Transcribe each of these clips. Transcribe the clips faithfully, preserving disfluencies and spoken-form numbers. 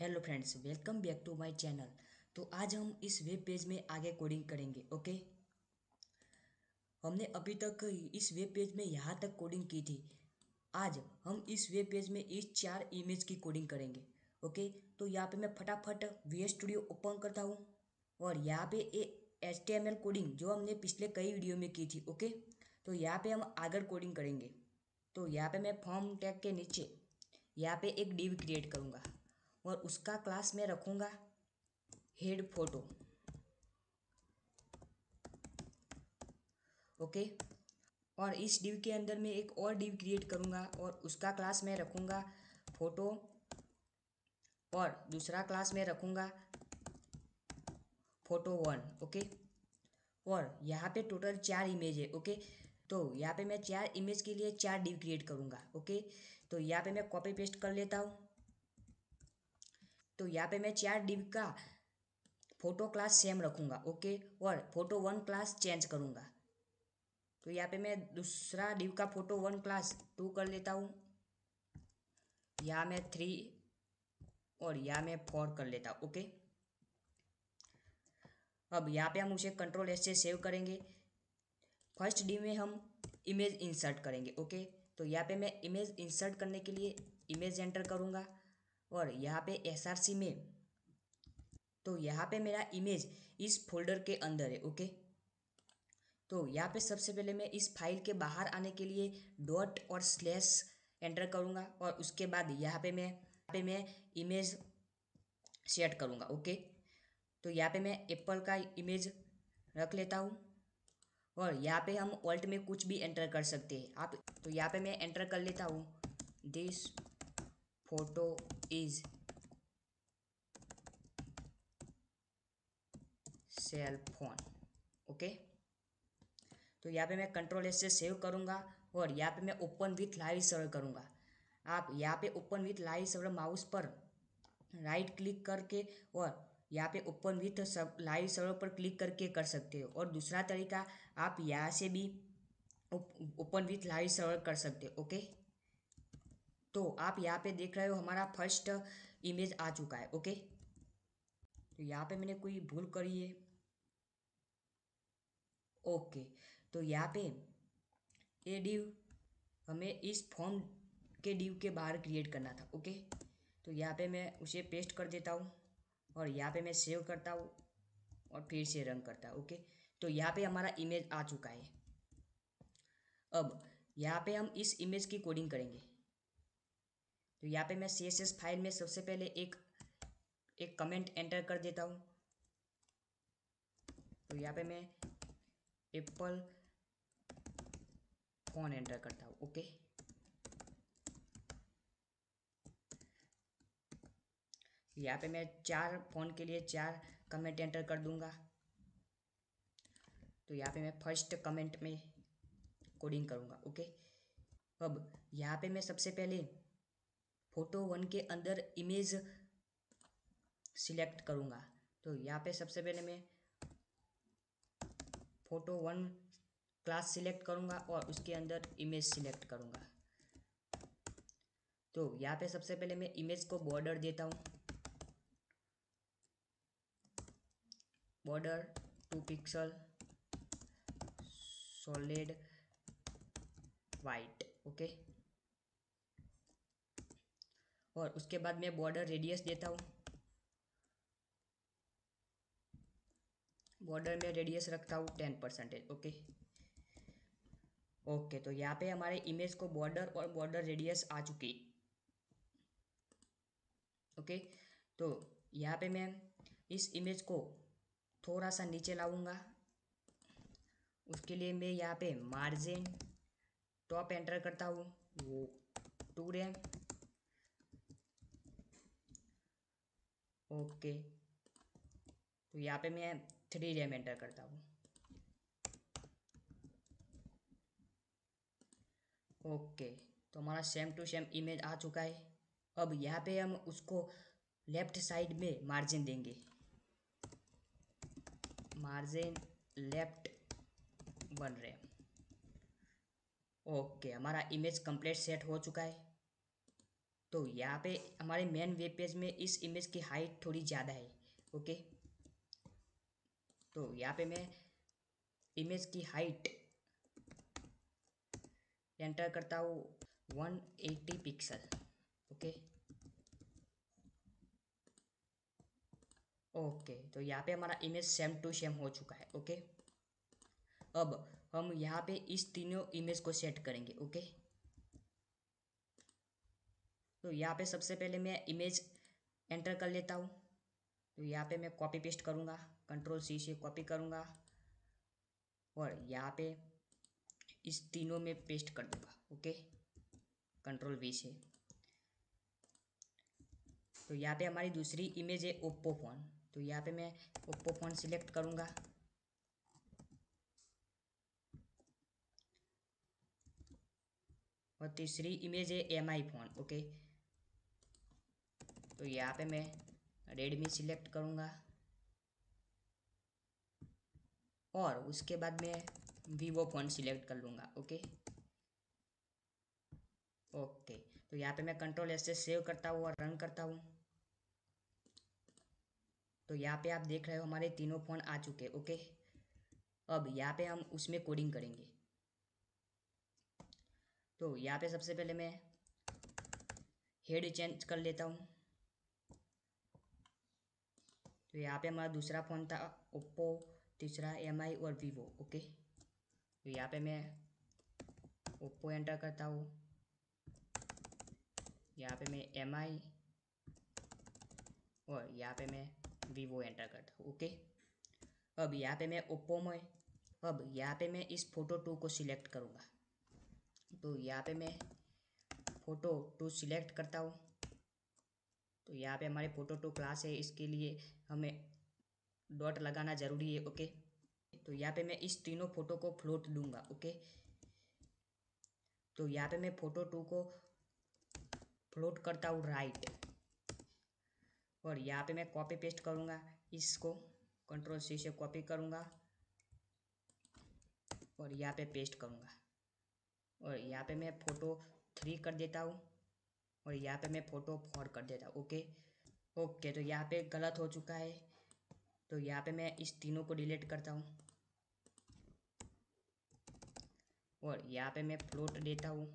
Hello friends, welcome back to my channel. तो आज हम इस वेब पेज में आगे कोडिंग करेंगे। ओके, हमने अभी तक इस वेब पेज में यहाँ तक कोडिंग की थी। आज हम इस वेब पेज में इस चार इमेज की कोडिंग करेंगे। ओके, तो यहाँ पे मैं फटाफट वी एस स्टूडियो ओपन करता हूँ और यहाँ पे ए H T M L coding जो हमने पिछले कई वीडियो में की थी। ओके, तो यहाँ पे हम आगे कोडिंग करेंगे। तो यहाँ पे मैं फॉर्म टैग के नीचे यहाँ पे एक डिव क्रिएट करूँगा और उसका क्लास में रखूँगा हेड फोटो। ओके, और इस डिव के अंदर मैं एक और डिव क्रिएट करूँगा और उसका क्लास में रखूँगा फोटो और दूसरा क्लास में रखूँगा फोटो वन। ओके, और यहाँ पे टोटल चार इमेज है। ओके, तो यहाँ पे मैं चार इमेज के लिए चार डिव क्रिएट करूँगा। ओके, तो यहाँ पे मैं कॉपी पेस्ट कर लेता हूँ। तो यहाँ पे मैं चार डिव का फोटो क्लास सेम रखूँगा। ओके, और फोटो वन क्लास चेंज करूँगा। तो यहाँ पे मैं दूसरा डिव का फोटो वन क्लास टू कर लेता हूँ, यहाँ मैं थ्री और यहाँ मैं फोर कर लेता हूँ। ओके, अब यहाँ पे हम उसे कंट्रोल एस से सेव करेंगे। फर्स्ट डिव में हम इमेज इंसर्ट करेंगे। ओके, तो यहाँ पे मैं इमेज इंसर्ट करने के लिए इमेज एंटर करूँगा और यहाँ पे एस आर सी में, तो यहाँ पे मेरा इमेज इस फोल्डर के अंदर है। ओके, तो यहाँ पे सबसे पहले मैं इस फाइल के बाहर आने के लिए डॉट और स्लैश एंटर करूँगा और उसके बाद यहाँ पे मैं यहाँ पे मैं इमेज सेट करूँगा। ओके, तो यहाँ पे मैं एप्पल का इमेज रख लेता हूँ और यहाँ पे हम ऑल्ट में कुछ भी एंटर कर सकते हैं आप। तो यहाँ पे मैं एंटर कर लेता हूँ this photo is cell phone. Okay, तो यहाँ पे मैं कंट्रोल एस से सेव करूँगा और यहाँ पे मैं ओपन विथ लाइव सर्वर करूँगा। आप यहाँ पे open with live server mouse पर राइट क्लिक करके और यहाँ पे ओपन विथ सब लाइव सर्वर पर क्लिक करके कर सकते हो, और दूसरा तरीका आप यहाँ से भी ओपन विथ लाइव सर्वर कर सकते हो। ओके, तो आप यहाँ पे देख रहे हो हमारा फर्स्ट इमेज आ चुका है। ओके, तो यहाँ पे मैंने कोई भूल करी है। ओके, तो यहाँ पे ये डिव हमें इस फॉर्म के डिव के बाहर क्रिएट करना था। ओके, तो यहाँ पे मैं उसे पेस्ट कर देता हूँ और यहाँ पे मैं सेव करता हूँ और फिर से रन करता हूँ। ओके, तो यहाँ पे हमारा इमेज आ चुका है। अब यहाँ पे हम इस इमेज की कोडिंग करेंगे। तो यहाँ पे मैं सी एस एस फाइल में सबसे पहले एक एक कमेंट एंटर कर देता हूँ। तो यहाँ पे मैं एप्पल फोन एंटर करता हूँ। ओके, यहाँ पे मैं चार फ़ोन के लिए चार कमेंट एंटर कर दूंगा। तो यहाँ पे मैं फर्स्ट कमेंट में कोडिंग करूँगा। ओके, अब यहाँ पे मैं सबसे पहले फोटो वन के अंदर इमेज सिलेक्ट करूँगा। तो यहाँ पे सबसे पहले मैं फोटो वन क्लास सिलेक्ट करूँगा और उसके अंदर इमेज सिलेक्ट करूँगा। तो यहाँ पे सबसे पहले मैं इमेज को बॉर्डर देता हूँ, border two pixel solid white. Okay, और उसके बाद मैं बॉर्डर रेडियस देता हूँ, बॉर्डर में रेडियस रखता हूँ टेन परसेंटेज। ओके ओके, तो यहाँ पे हमारे इमेज को बॉर्डर और बॉर्डर रेडियस आ चुकी। ओके, तो यहाँ पे मैं इस इमेज को थोड़ा सा नीचे लाऊंगा। उसके लिए मैं यहाँ पे मार्जिन टॉप एंटर करता हूँ, वो टू रैम। ओके, तो यहाँ पे मैं थ्री रैम एंटर करता हूँ। ओके, तो हमारा सेम टू सेम इमेज आ चुका है। अब यहाँ पे हम उसको लेफ्ट साइड में मार्जिन देंगे, margin left one rem. Okay, हमारा इमेज कंप्लीट सेट हो चुका है। तो यहाँ पे हमारे मेन वेब पेज में इस इमेज की हाइट थोड़ी ज़्यादा है। ओके, तो यहाँ पे मैं इमेज की हाइट एंटर करता हूँ one eighty pixel. Okay okay तो यहाँ पे हमारा इमेज सेम टू सेम हो चुका है। ओके, अब हम यहाँ पे इस तीनों इमेज को सेट करेंगे। ओके, तो यहाँ पे सबसे पहले मैं इमेज एंटर कर लेता हूँ। तो यहाँ पे मैं कॉपी पेस्ट करूँगा, कंट्रोल सी से कॉपी करूँगा और यहाँ पे इस तीनों में पेस्ट कर दूँगा। ओके, कंट्रोल वी से। तो यहाँ पे हमारी दूसरी इमेज है ओप्पो फ़ोन। तो यहाँ पे मैं ओप्पो फ़ोन सिलेक्ट करूँगा और तीसरी इमेज है एम आई फ़ोन। ओके, तो यहाँ पे मैं रेडमी सिलेक्ट करूँगा और उसके बाद मैं वीवो फ़ोन सिलेक्ट कर लूँगा। ओके ओके तो यहाँ पे मैं कंट्रोल एस से सेव करता हूँ और रन करता हूँ। तो यहाँ पे आप देख रहे हो हमारे तीनों फ़ोन आ चुके। ओके, अब यहाँ पे हम उसमें कोडिंग करेंगे। तो यहाँ पे सबसे पहले मैं हेड चेंज कर लेता हूँ। तो यहाँ पे हमारा दूसरा फ़ोन था ओप्पो, तीसरा एम आई और वीवो। ओके, तो यहाँ पे मैं ओप्पो एंटर करता हूँ, यहाँ पे मैं एम आई और यहाँ पे मैं वीवो एंटर करता हूँ। ओके, अब यहाँ पे मैं ओप्पो में अब यहाँ पे मैं इस फ़ोटो टू को सिलेक्ट करूँगा। तो यहाँ पे मैं फ़ोटो टू सिलेक्ट करता हूँ। तो यहाँ पे हमारे फ़ोटो टू क्लास है, इसके लिए हमें डॉट लगाना ज़रूरी है। ओके, तो यहाँ पे मैं इस तीनों फ़ोटो को फ्लोट दूंगा। ओके, तो यहाँ पे मैं फ़ोटो टू को फ्लोट करता हूँ राइट और यहाँ पे मैं कॉपी पेस्ट करूँगा, इसको कंट्रोल सी से कॉपी करूँगा और यहाँ पे पेस्ट करूँगा और यहाँ पे मैं फ़ोटो थ्री कर देता हूँ और यहाँ पे मैं फ़ोटो फोर कर देता हूँ। ओके ओके तो यहाँ पे गलत हो चुका है, तो यहाँ पे मैं इस तीनों को डिलीट करता हूँ और यहाँ पे मैं फ्लोट देता हूँ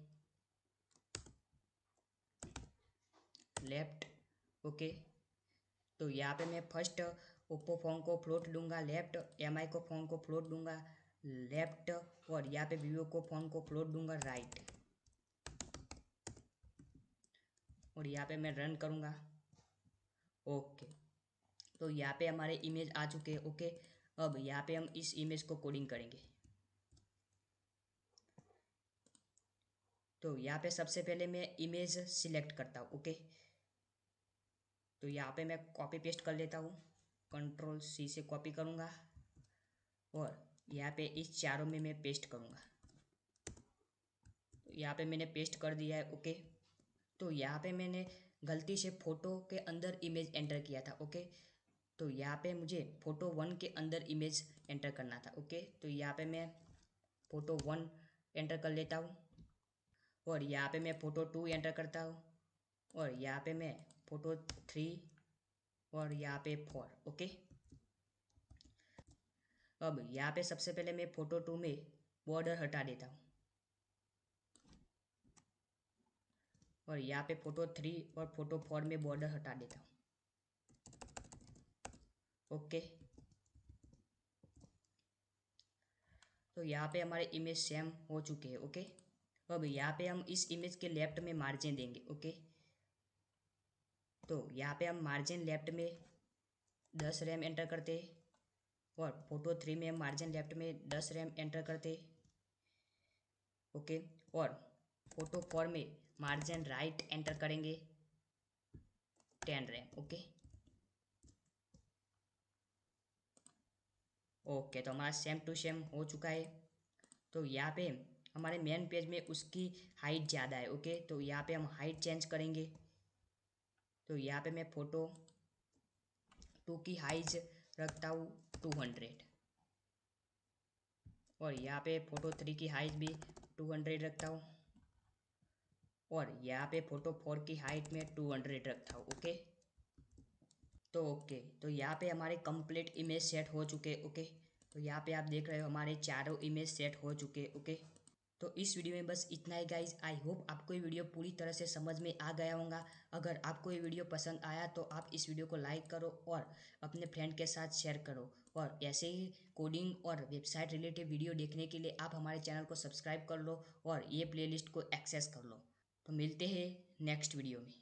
लेफ्ट। ओके, तो यहाँ पे मैं फर्स्ट ओप्पो फ़ोन को फ्लोट दूंगा लेफ्ट, एम आई को फ़ोन को फ्लोट दूंगा लेफ्ट और यहाँ पे वीवो को फ़ोन को फ्लोट दूंगा राइट और यहाँ पे मैं रन करूँगा। ओके, तो यहाँ पे हमारे इमेज आ चुके हैं। ओके, अब यहाँ पे हम इस इमेज को कोडिंग करेंगे। तो यहाँ पे सबसे पहले मैं इमेज सिलेक्ट करता हूँ। ओके, तो यहाँ पे मैं कॉपी पेस्ट कर लेता हूँ, कंट्रोल सी से कॉपी करूँगा और यहाँ पे इस चारों में मैं पेस्ट करूँगा। तो यहाँ पे मैंने पेस्ट कर दिया है। ओके, तो यहाँ पे मैंने गलती से फ़ोटो के अंदर इमेज एंटर किया था। ओके, तो यहाँ पे मुझे फ़ोटो वन के अंदर इमेज एंटर करना था। ओके, तो यहाँ पे मैं फ़ोटो वन एंटर कर लेता हूँ और यहाँ पे मैं फ़ोटो टू एंटर करता हूँ और यहाँ पे मैं फ़ोटो थ्री और यहाँ पे फोर। ओके, अब यहाँ पे सबसे पहले मैं फ़ोटो टू में बॉर्डर हटा देता हूँ और यहाँ पे फ़ोटो थ्री और फ़ोटो फोर में बॉर्डर हटा देता हूँ। ओके, तो यहाँ पे हमारे इमेज सेम हो चुके हैं। ओके, अब यहाँ पे हम इस इमेज के लेफ्ट में मार्जिन देंगे। ओके, तो यहाँ पे हम मार्जिन लेफ्ट में दस रैम एंटर करते और फोटो थ्री में हम मार्जिन लेफ्ट में दस रैम एंटर करते। ओके, और फोटो फोर में मार्जिन राइट एंटर करेंगे टेन रैम। ओके ओके तो हमारा सेम टू सेम हो चुका है। तो यहाँ पे हमारे मेन पेज में उसकी हाइट ज़्यादा है। ओके, तो यहाँ पे हम हाइट चेंज करेंगे। तो यहाँ पे मैं फ़ोटो टू की हाइट रखता हूँ टू हंड्रेड और यहाँ पे फ़ोटो थ्री की हाइट भी टू हंड्रेड रखता हूँ और यहाँ पे फोटो फोर की हाइट में टू हंड्रेड रखता हूँ। ओके, तो ओके, तो यहाँ पे हमारे कंप्लीट इमेज सेट हो चुके। ओके, तो यहाँ पे आप देख रहे हो हमारे चारों इमेज सेट हो चुके। ओके, तो इस वीडियो में बस इतना ही गाइज। आई होप आपको ये वीडियो पूरी तरह से समझ में आ गया होगा। अगर आपको ये वीडियो पसंद आया तो आप इस वीडियो को लाइक करो और अपने फ्रेंड के साथ शेयर करो, और ऐसे ही कोडिंग और वेबसाइट रिलेटेड वीडियो देखने के लिए आप हमारे चैनल को सब्सक्राइब कर लो और ये प्लेलिस्ट को एक्सेस कर लो। तो मिलते हैं नेक्स्ट वीडियो में।